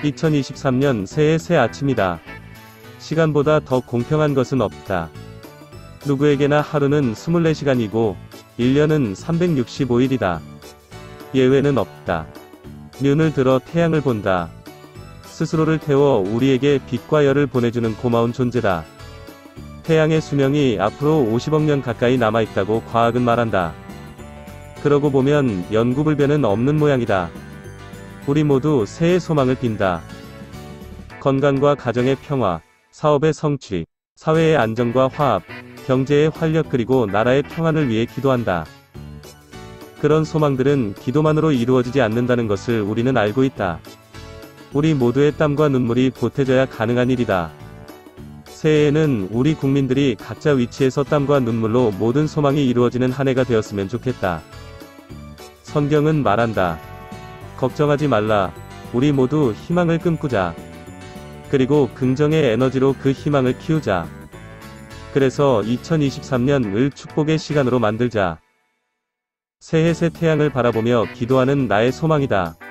2023년 새해 새 아침이다. 시간보다 더 공평한 것은 없다. 누구에게나 하루는 24시간이고 1년은 365일이다. 예외는 없다. 눈을 들어 태양을 본다. 스스로를 태워 우리에게 빛과 열을 보내주는 고마운 존재다. 태양의 수명이 앞으로 50억 년 가까이 남아있다고 과학은 말한다. 그러고 보면 연구불변은 없는 모양이다. 우리 모두 새해 소망을 빈다. 건강과 가정의 평화, 사업의 성취, 사회의 안정과 화합, 경제의 활력 그리고 나라의 평안을 위해 기도한다. 그런 소망들은 기도만으로 이루어지지 않는다는 것을 우리는 알고 있다. 우리 모두의 땀과 눈물이 보태져야 가능한 일이다. 새해에는 우리 국민들이 각자 위치에서 땀과 눈물로 모든 소망이 이루어지는 한 해가 되었으면 좋겠다. 성경은 말한다. 걱정하지 말라. 우리 모두 희망을 꿈꾸자. 그리고 긍정의 에너지로 그 희망을 키우자. 그래서 2023년을 축복의 시간으로 만들자. 새해 새 태양을 바라보며 기도하는 나의 소망이다.